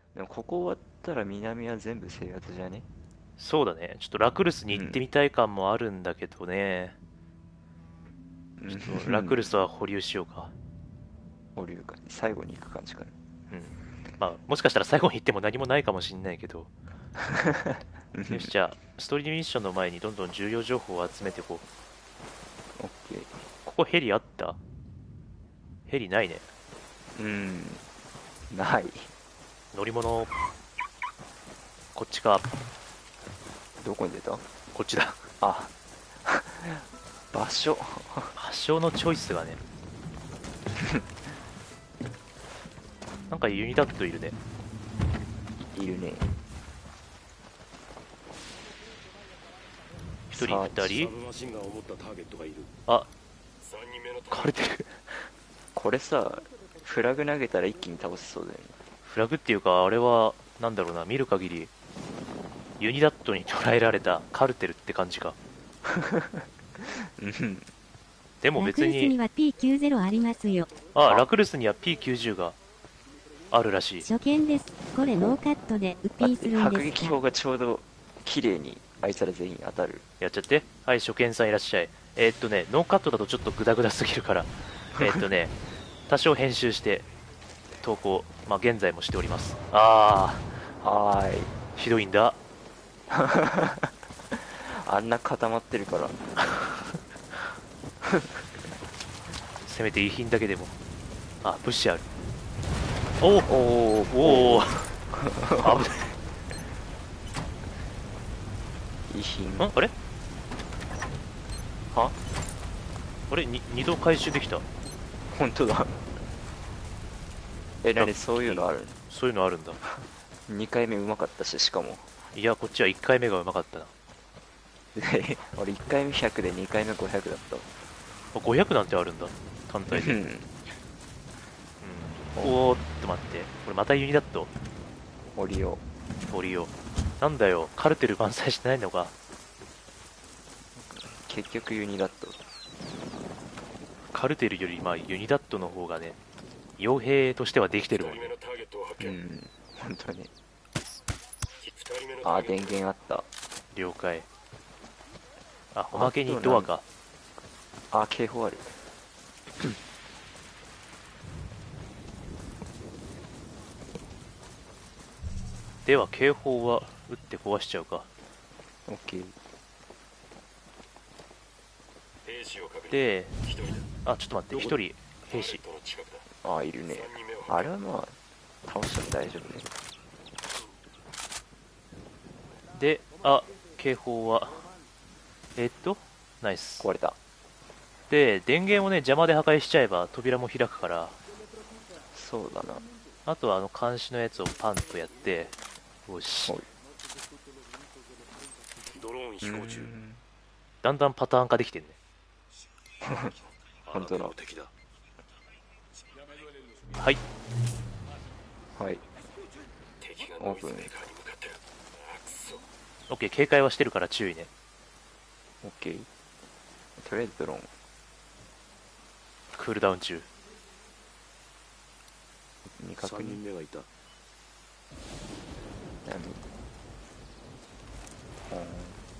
でもここ終わったら南は全部制圧じゃね？ そうだね。ちょっとラクルスにうん。 行ってみたい感もあるんだけどね。 うちょっとラクルスん。 は保留しようか。 保留か。最後に行く感じかな。 うん。まあ、もしかしたら最後に行っても何もないかもしんないけど。 うよし、 ん。 じゃあ、ストーリーミッションの前にどんどん重要情報を集めていこう。 オッケー。 ここヘリあった？ヘリないね。 うん。ない。 乗り物、こっちか。 どこに出た？ こっちだ。 あ、場所。 発祥のチョイスがね。なんかユニダットいるね。 いるね。 一人、 サーチ。 二人。あ、枯れてる。 これさ、フラグ投げたら一気に倒せそうだよね。 フラグっていうか、あれは、なんだろうな、見る限り、ユニダットに捉えられたカルテルって感じか。 うん。 でもラク別に、 ルスには P90 ありますよ。 あ、 あ、 ラクルスには P90 があるらしい。 初見です。これノーカットでウピーす待って、 るんですか？ 迫撃砲がちょうど綺麗にあいつら全員当たる。 やっちゃって。はい、初見さんいらっしゃい。ノーカットだとちょっとグダグダすぎるから、えーっとね、多少編集して投稿、まあ現在もしております。 はーい。 ひどいんだ。 あんな固まってるから。 せめて遺品だけでも。あ、物資ある。おおおー、 おお、 おー、 危遺品。 ない。あれは？ あれ二度回収できた。 本当だ。え、 ラッなにそういうキー。 のあるそういうのあるんだ。 の？ 2 回目うまかったし、しかも。 いや、こっちは1回目がうまかったな。 俺1回目100で2回目500だったわ。 あ、500なんてあるんだ。単体で。 うん。 うん。おーっと待って。これまたユニだと。 降りよ降りよう。なんだよ。カルテル満載してないのか。 う。結局ユニだった。 カルテルよりまあユニダットの方がね、傭兵としてはできてるもんね。 うん。本当に。あ、電源あった。 了解。あ、おまけにドアか。 あ、警報ある。 では警報は撃って壊しちゃうか。 オッケー。 で、あ、ちょっと待って。一人兵士。 あ、いるね。あれはまあ、倒しても大丈夫ね。 で、あ、警報は、ナイス。 壊れた。 で、電源をね、邪魔で破壊しちゃえば扉も開くから、 そうだな。 あとは監視のやつをパンとやって、よし。 おい。うーん。 だんだんパターン化できてんね。 本当だ。 はい。 はい。オープン。 OK、警戒はしてるから注意ね。 オッケー。とりあえずドローン。 クールダウン中。 未確認。何？ほーん。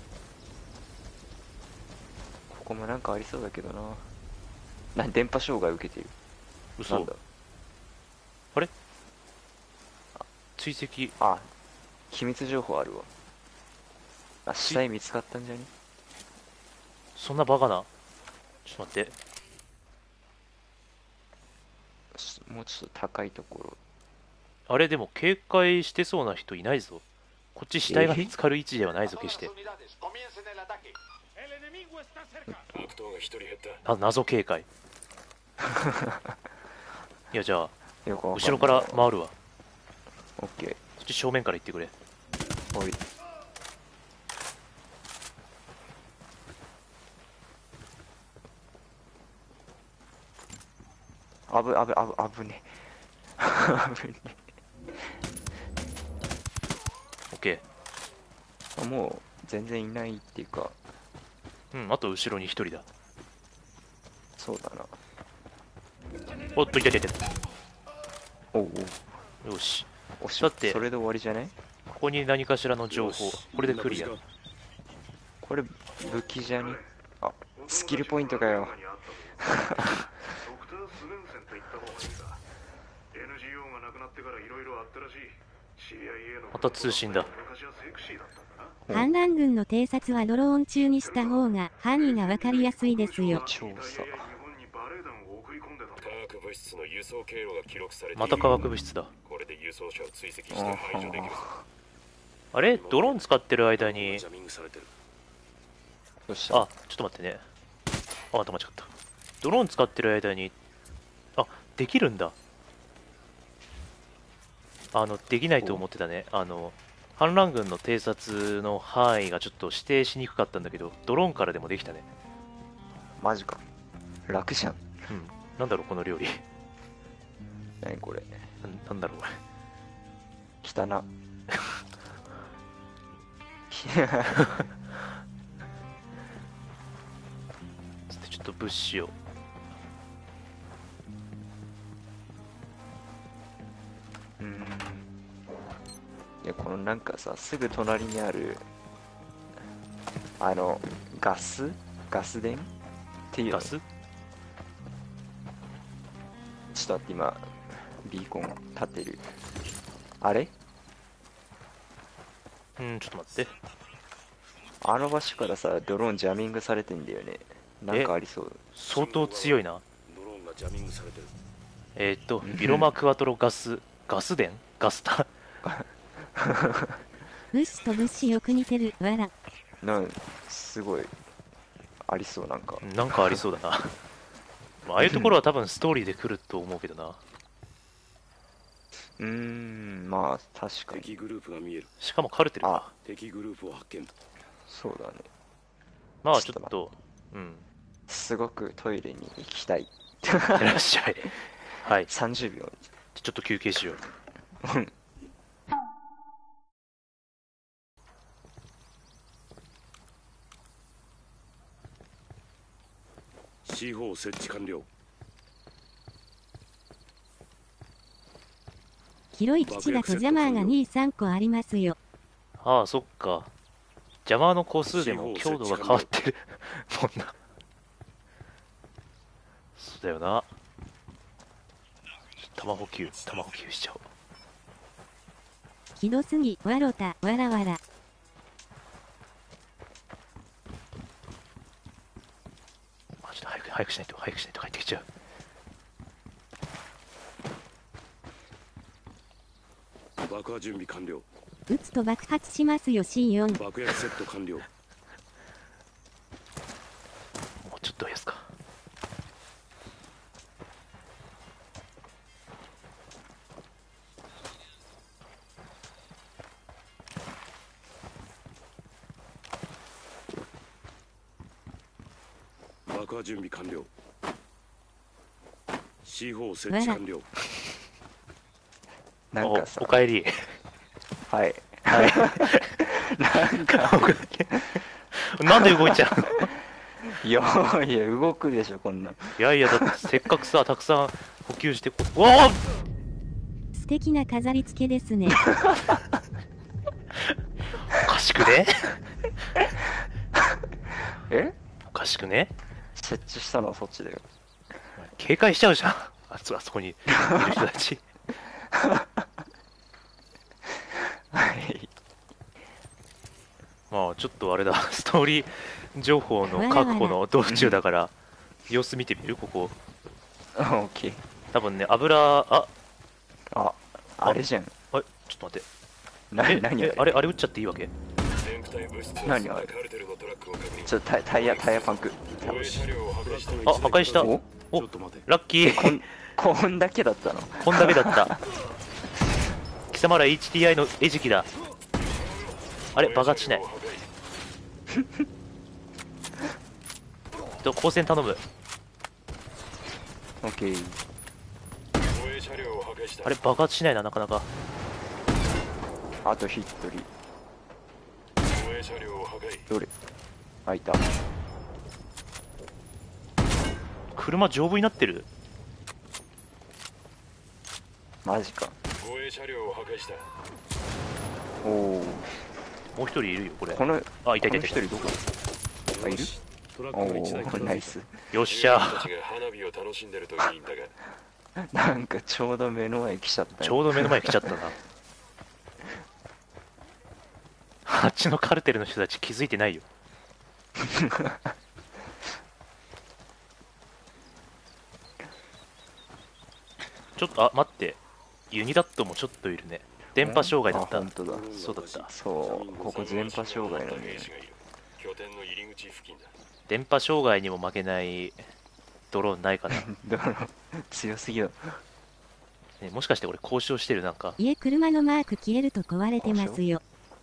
ここもなんかありそうだけどな。電波障害受けてる。なん嘘。 だ？ あれ追跡、 あ、機密情報あるわ。あ、死体見つかったんじゃね？ そんなバカな。ちょっと待って。 もうちょっと高いところ。 あれでも警戒してそうな人いないぞ。こっち死体が見つかる位置ではないぞ、決して。謎警戒。いや、じゃあ、 よくわかんない。 後ろから回るわ。 オッケそっち正面から行ってくれ。 ー。おい。危ね。危ね。 OK。 あ、もう全然いないっていうか、 うん、あと後ろに一人だ。 そうだな。 おっと、いたいたいた。 おうおう。 よし。 おしだってそれで終わりじゃね？ ここに何かしらの情報、これでクリア。 これ武器じゃね？あ、スキルポイントかよ。 ドクター・スベンセンと言った方がいいか。NGO がなくなってからいろいろあったらしい。CIA のまた通信だ。 昔はセクシーだったんだな。 反乱軍の偵察はドローン中にした方が範囲がわかりやすいですよ。 調査。 日本にバレエ団を送り込んでたんだ。 化学物質の輸送経路が記録されている。 また化学物質だ。 これで輸送車を追跡して排除できるぞ。 あれドローン使ってる間にジャミングされてる。 どうした？ あ、ちょっと待ってね。あ、また間違った。ドローン使ってる間に、あ、できるんだ。できないと思ってたね。反乱軍の偵察の範囲がちょっと指定しにくかったんだけど、ドローンからでもできたね。 マジか。楽じゃん。 うん。なんだろう、この料理。 何これ。 なんだろう、これ。 汚な。 つってちょっと物資を。 いや、このなんかさ、すぐ隣にある、ガス電っていうの。 ガスちょっと待って、今、ビーコン立ってる。あれ？ ちょっと待って。 あの場所からさ、ドローンジャミングされてんだよね。なんかありそう。 相当強いな。 ドローンがジャミングされてる。 ビロマクワトロガス電ガスタ物資と物資よく似てる。わら。 すごい、ありそう、なんか。 なんかありそうだな。まあああいうところは多分ストーリーで来ると思うけどな。 まあ、確かに。 敵グループが見える。 しかもカルテルか。 あ、 敵グループを発見。 そうだね。 まあちちょっとょっと、 すごくトイレに行きたい。 いらっしゃい。はい。 30秒。 ちょっと休憩しよう。 C4 設置完了。 広い基地だとジャマーが2、3個ありますよ。 ああ、そっか。ジャマーの個数でも強度が変わってるもんな。そうだよな。弾補給しちゃおう。 ひどすぎ、わろた、わらわら。 あ、ちょっと早くしないと帰ってきちゃう。 爆破準備完了。 撃つと爆発しますよ C4。 爆薬セット完了。 もうちょっとやすか。 爆破準備完了。C4 設置完了。 なんかさお、かえり。 はい。 なんか、なんで動いちゃうの？ いや動くでしょ、こんなん。 いやいや、だってせっかくさ、たくさん補給してうわあ！ 素敵な飾り付けですね。 おかしくね？ え？ おかしくね？ 設置したのはそっちだよ。 警戒しちゃうじゃん。あそこにいる人たち。 はい。 まあちょっとあれだ、ストーリー情報の確保の道中だから様子見てみる？ここオッケー。 多分ね、油、 あれじゃん。 ちょっと待って、 何あれ？ あれ撃っちゃっていいわけ？ 全部隊物質を何あれ？ カルテルのトラックを確認。 ちょっとタイヤパンク。 防衛車両を破壊した。 あ、破壊した。 お？ ちょっと待て。 ラッキー。 こんだけだったの？ こんだけだった。貴様ら HTI の餌食だ。あれ、爆発しない。光線頼む。 オッケー。 防衛車両を破壊した。 あれ、爆発しないな、なかなか。 あと1人。 防衛車両を破壊。 どれ？あ、いた。 車丈夫になってる？ マジか。 防護衛車両を破壊した。 おお。 もう一人いるよこれ。 この、 あ、いたいこたいた。 の一人どこ？あ、いる？ トラッおクが一台お、ナイス。 よっしゃたちが花火を楽しんでるといいんだが。 なんかちょうど目の前来ちゃったね。 ちょうど目の前来ちゃったな。あっちのカルテルの人たち気づいてないよ。ちょっと、あ、待って。ユニダットもちょっといるね。電波障害だった。 あ、本当だ。 そうだった。 そう、ここ電波障害なんだよね。 拠点の入り口付近だ。 電波障害にも負けないドローンないかな。 だから強すぎだ。 ね、もしかして俺交渉してるなんか。 家車のマーク消えると壊れてますよ。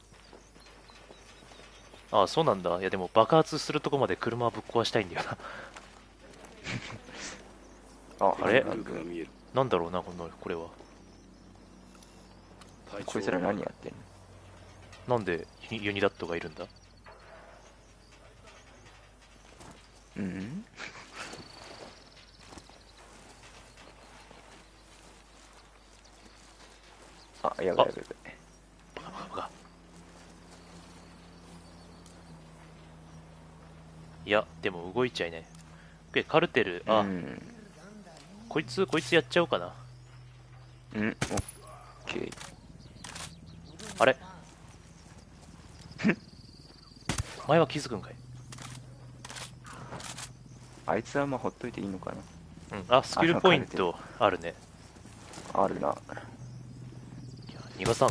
ああ、そうなんだ。いやでも爆発するとこまで車ぶっ壊したいんだよな。 あ、 あれグループが見える。 なんだろうな、これは。 こいつら何やってんの？ なんでユニダットがいるんだ？ うん？あ、やばいやばいやばい。 バカバカバカ。いや、でも動いちゃいない。カルテル、あ、 うん。 こいつやっちゃおうかな。 うん、オッケー。 あれお前は気づくんかい？ あいつはまあほっといていいのかな。 うん、あ、スキルポイントあるね。 あるな。 いや逃がさん。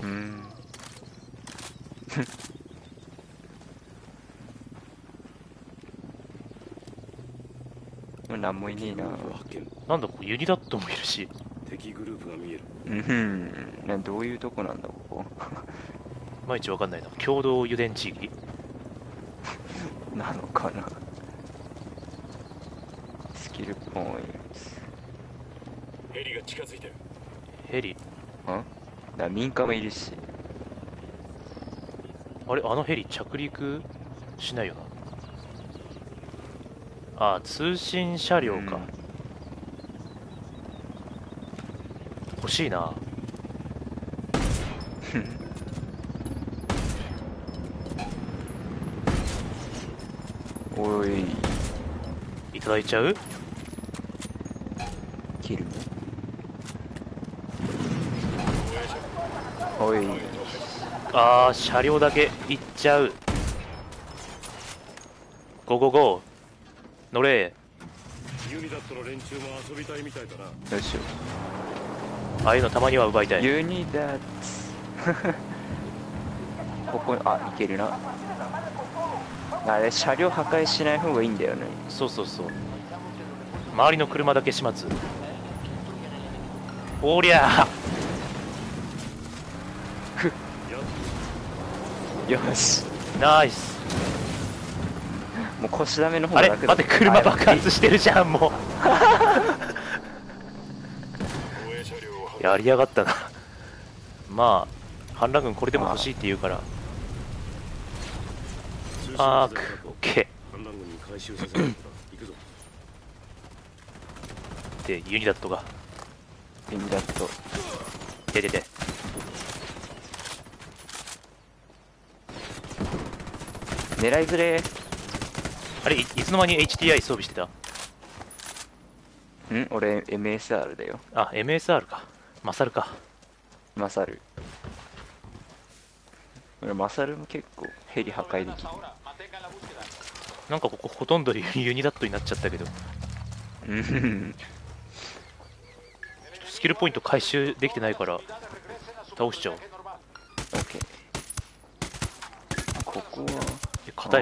なんもいねえな。 発見。 なんだ、ユニダットもいるし。 敵グループが見える。 うん。どういうとこなんだ、ここ。 いまいちわかんないな。共同油田地域なのかな。スキルポインヘリが近づいてる。 ヘリ。 民家もいるし。 あれ、あのヘリ着陸しないよな。あ、通信車両か。欲しいな。 おい、 いただいちゃう？ キルね。おい、 あー、車両だけ行っちゃう。ゴーゴーゴー。乗れ。 ユニダットの連中も遊びたいみたいだな。 よいしょ。 ああいうのたまには奪いたい。 ユニダッツ。ここ、あ、いけるな。あれ、車両破壊しない方がいいんだよね。 そうそうそう。周りの車だけ始末。おりゃよし。 ーナイス。 もう腰ダメの方あれが楽だ。 待って、車爆発してるじゃん、も護衛車両を破う。やりやがったな。まあ、反乱軍これでも欲しいって言うから。あー、オッケ反乱軍に回収させるんだ。行くぞ。 ー。で、ユニダットが。 ユニダット。 で。 狙いづれあれ、いつの間に HTI 装備してた？ 俺 MSR だよ。 あ、MSR か。マサルか。 マサル。俺マサルも結構ヘリ破壊できる。 なんかここほとんどユニダットになっちゃったけど。スキルポイント回収できてないから、倒しちゃおう。 オッケー。ここは硬い。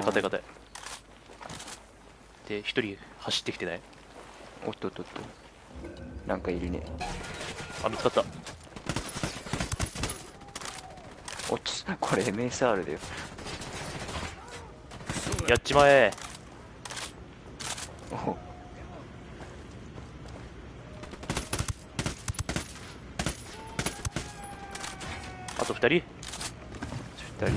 で、一人走ってきてない？ おっとっとっと。なんかいるね。 あ、見つかった。 これ MSR だよ。 やっちまえ。 おあと2人？ 2人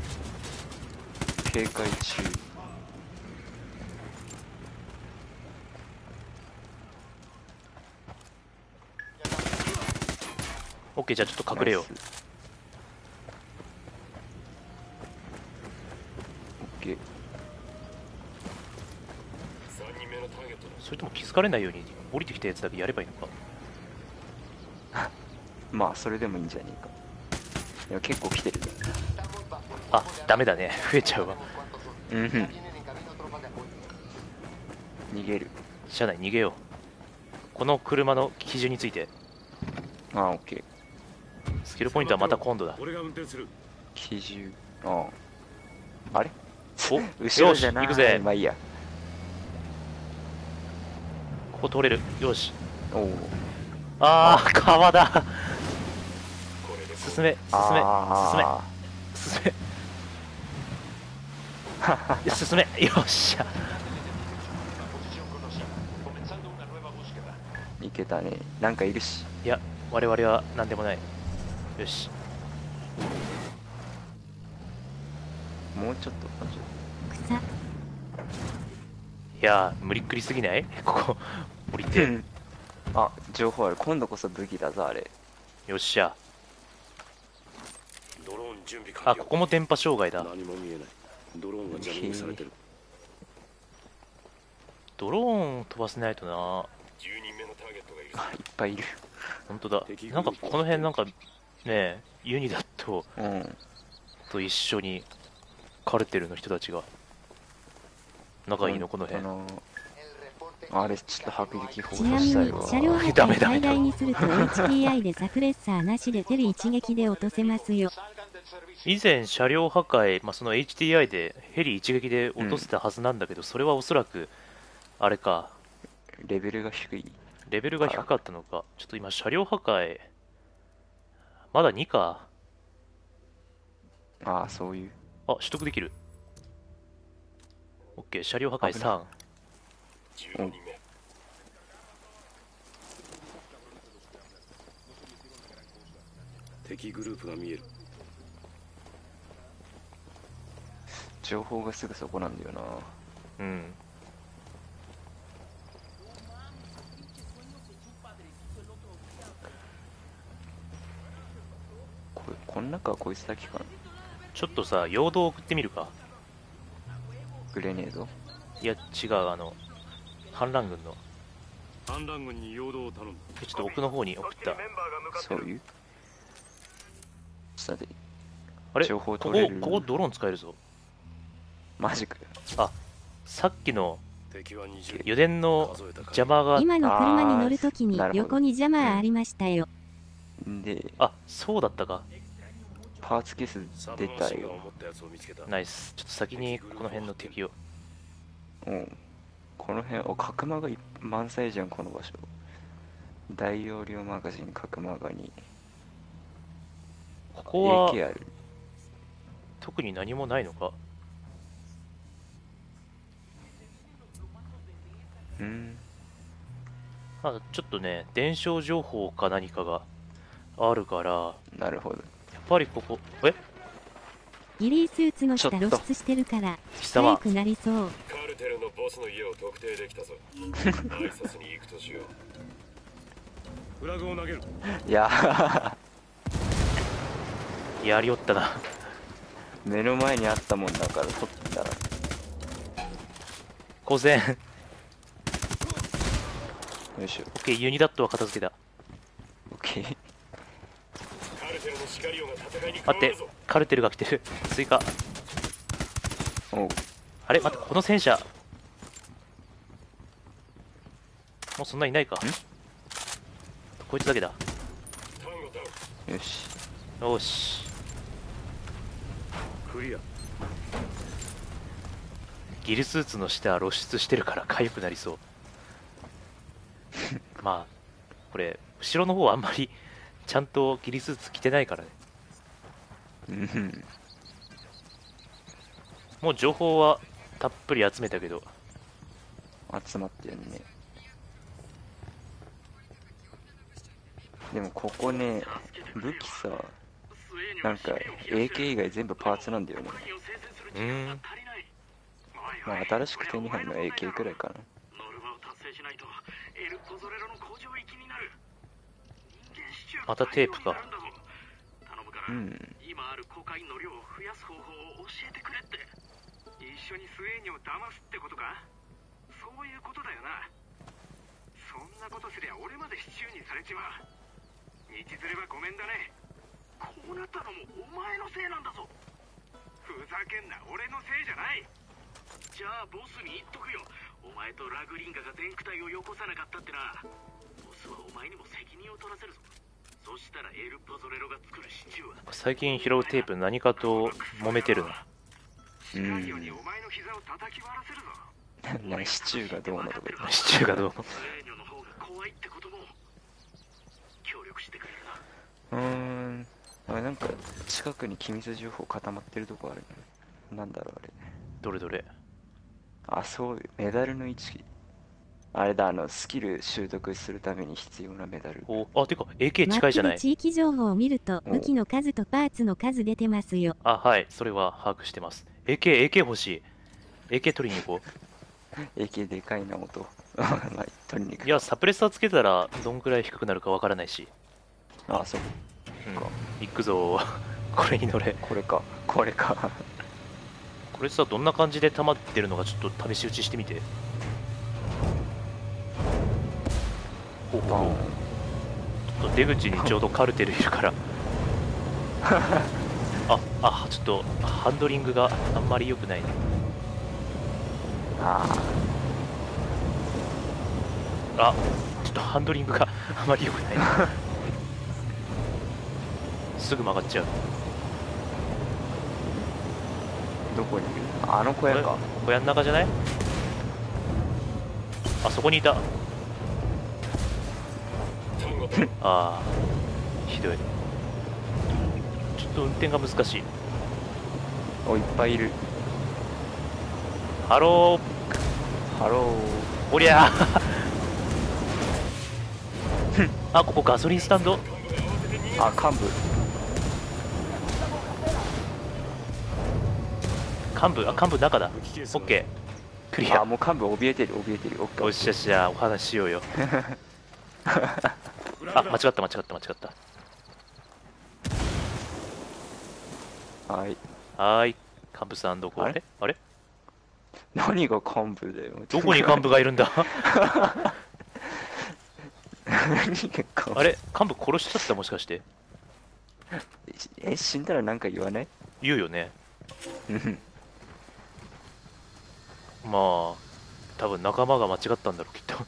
警戒中。 オッケー、じゃあちょっと隠れよう。 ナイス。オッケー。 3人目のターゲットだ。 それとも気づかれないように降りてきたやつだけやればいいのか。 まあそれでもいいんじゃねえか。いや結構来てる。 あ、ダメだね。増えちゃうわ。 うんうん。逃げる。 車内逃げよう。この車の基準について。 ああ、オッケー。 スキルポイントはまた今度だ。 俺が運転する。 基準。ああ。あれお、 後ろじゃない。 よし行くぜ。 まあいいや。 ここ通れる。よし。 おお。 あー、川だ。 これで進め、進め、進め、 あ進め。いや進め。よっしゃ。 いけたね。なんかいるし。 いや、我々は何でもない。よし。 もうちょっと。 草。 いやー、無理っくりすぎないここ、降りて。 あ、情報ある。今度こそ武器だぞ、あれ。 よっしゃ。 ドローン準備完あ、 了。 ここも電波障害だ。 何も見えない。ドローンがジャミングされてる。 ドローン飛ばせないとな。 10人目のターゲットがいる。 あ、いっぱいいる。 本当だ。なんかこの辺なんかね、ユニダットうん。 と一緒にカルテルの人たちが仲いいの、この辺。 あれ、ちょっと迫撃砲ちなみにしたいわ。 車両破ダメダメ壊最大にすると HTI でサプレッサーなしでヘリ一撃で落とせますよ。 以前車両破壊、その HTI でヘリ一撃で落とせたはずなんだけど、それはおそらくあれか、 レベルが低い。 レベルが低かったのか。ちょっと今車両破壊まだ2か。 ああ、そういう。 あ、取得できる。 OK、車両破壊危な 3。 15人目。敵グループが見える。 情報がすぐそこなんだよな。 うん。 こん中はこいつだけかな。 ちょっとさ、陽動送ってみるか。 グレネード。 いや、違う、反乱軍の。 反乱軍に陽動を頼む。 ちょっと奥の方に送った。 そういう。さて、 あれ、 情ここ報取れるここドローン使えるぞ。 マジかよ。 あ、さっきの敵は20。 油田の邪魔が、 今の車に乗るときになるほど横にジャマーありましたよ。 で、 あ、そうだったか。 パーツケースサブ出たよ。 マシンガンを持ったやつを見つけた。 ナイス。ちょっと先にこの辺の敵を。 うん。この辺、角間が満載じゃん、この場所。大容量マガジン、角間がに。 ここは AK ある。 特に何もないのか。ちょっとね、伝承情報か何かがあるから、 なるほど。 やっぱりここ、 ギリースーツの下ちょっと露出してるから貴様早くなりそう。 カルテルのボスの家を特定できたぞ。挨拶に行くとしよう。フラグを投げる。 いややりおったな。 目の前にあったもんだから取ったら。 小然。 よいしょ。 オッケー、ユニダットは片付けた。 オッケー。 カルテルのシカリオが戦いに加待ってわるぞ。、 カルテルが来てる。追加。 おう。 あれ待って、この戦車。もうそんないないか。こいつだけだ。 タンゴダウン。 よし。 よし。 クリア。 ギルスーツの下は露出してるから痒くなりそう。まあ、これ、後ろの方はあんまりちゃんとギリスーツ着てないからね。 うんもう情報はたっぷり集めたけど、 集まってるね。でもここね、武器さ、なんか AK 以外全部パーツなんだよね。まあ新しく手に入るのは AK くらいかな。 ノルマを達成しないとエル・ポゾレロの工場行きになる。人間またテープか。 頼むから、 うん今あるコカインの量を増やす方法を教えてくれって。一緒にスエーニを騙すってことか。そういうことだよな。そんなことすりゃ俺までシチューにされちまう。道連れはごめんだね。こうなったのもお前のせいなんだぞ。ふざけんな、俺のせいじゃない。じゃあボスに言っとくよ。お前とラグリンガが全躯体をよこさなかったってな。ボスはお前にも責任を取らせるぞ。そしたらエル・パゾレロが作るシチューは最近拾うテープ何かと揉めてるな。 近いようにお前の膝を叩き割らせるぞ。 何シチューがどうのとかシチューがどうの。 スエーニョの方が怖いってことも協力してくれるな。 なんか近くに機密情報固まってるとこあるね。なんだろうあれ。 どれどれ。 あ、そういうメダルの位置。あれだ、スキル習得するために必要なメダル。 あ、てか AK マ近いじゃない。 ップで地域情報を見ると、武器の数とパーツの数出てますよ。 あ、はい、それは把握してます。AK 欲しい。AK 取りに行こ AK でかいな音。まあ、取りに行う。 く。 いや、サプレッサーつけたらどんくらい低くなるかわからないし。 あ、そう。 うんか。 行くぞ。これに乗れ。 これか。これか。 これさ、どんな感じで溜まってるのかちょっと試し打ちしてみて。ほうほうほう。ちょっと出口にちょうどカルテルいるからちょっとハンドリングがあんまり良くないね。 あちょっとハンドリングがあまり良くないねすぐ曲がっちゃう。 どこにいる？あの小屋か。 小屋の中じゃない？あそこにいた。ああひどい。ちょっと運転が難しい。 お、いっぱいいる。 ハロハロー。おりゃーあ、ここガソリンスタンド。 ー。あ、幹部。 幹部中だ。オッケークリア。 もう幹部怯えてる。オッケー。 おっしゃしゃお話ししようよ間違った。 はい。 はーい、幹部さんどこ？あれ何が幹部だよ。 どこに幹部がいるんだ何が幹部？ あれ幹部殺しちゃったもしかして。 死んだらなんか言わない？ 言うよね。 うんまあ多分仲間が間違ったんだろうきっと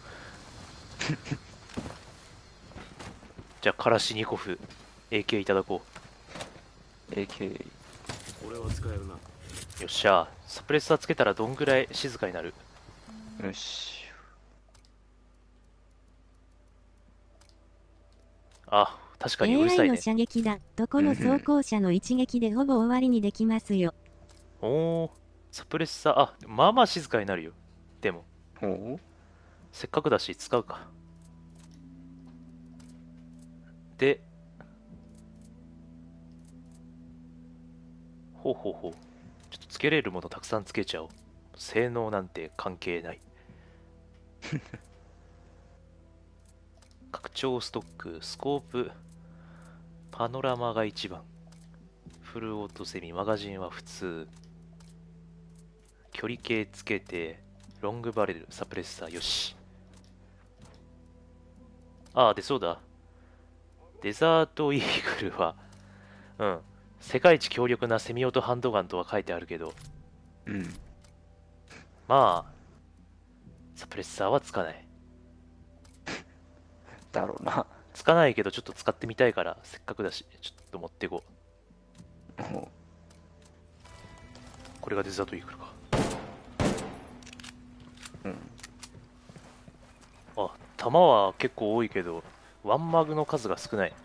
じゃあカラシニコフ AK いただこ AK。 俺は使えるな。 う。よっしゃ。サプレッサーつけたらどんぐらい静かになる？ よし。 あ、確かにうるさ AI のいね。 射撃だ。どこの装甲車の一撃でほぼ終わりにできますよ。 おー、サプレッサー、まあまあ静かになるよ。でもほう。 せっかくだし使うか。でほう。ちょっとつけれるものたくさんつけちゃおう。性能なんて関係ない拡張ストック、スコープ、パノラマが一番。フルオートセミ、マガジンは普通。距離計つけて、ロングバレル、サプレッサー、よし。で、そうだ。デザートイーグルは、世界一強力なセミオートハンドガンとは書いてあるけど、まあ、サプレッサーはつかない。 だろうな。 つかないけど、ちょっと使ってみたいから、せっかくだし、ちょっと持っていこう。 ほこれがデザートイーグルか。弾は結構多いけど、ワンマグの数が少ない。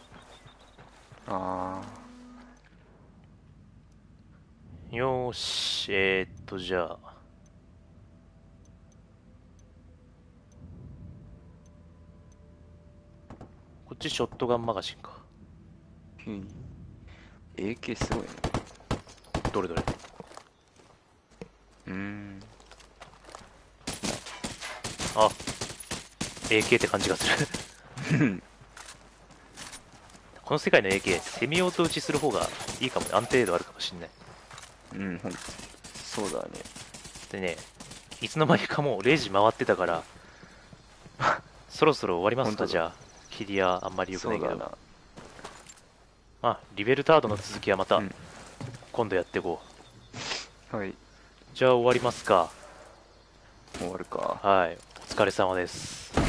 よーし、じゃあ。こっちショットガンマガジンか。 AK すごいね。 どれどれ。AK って感じがするこの世界の AK セミオート打ちする方がいいかもね。安定度あるかもしんない。 うん、そうだね。 でね、いつの間にかもう0時回ってたからそろそろ終わりますか。 本当だじゃあキリアあんまり良くないけど、 そうだな。 まあリベルタードの続きはまたうん今度やっていこう。 はい、 じゃあ終わりますか。 終わるか。 はい、お疲れ様です。